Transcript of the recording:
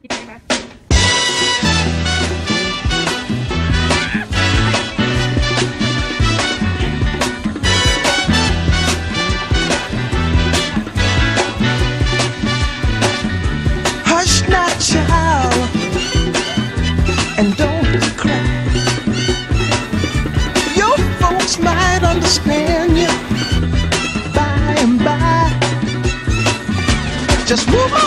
Hush now, child, and don't cry. Your folks might understand you by and by. Just move on.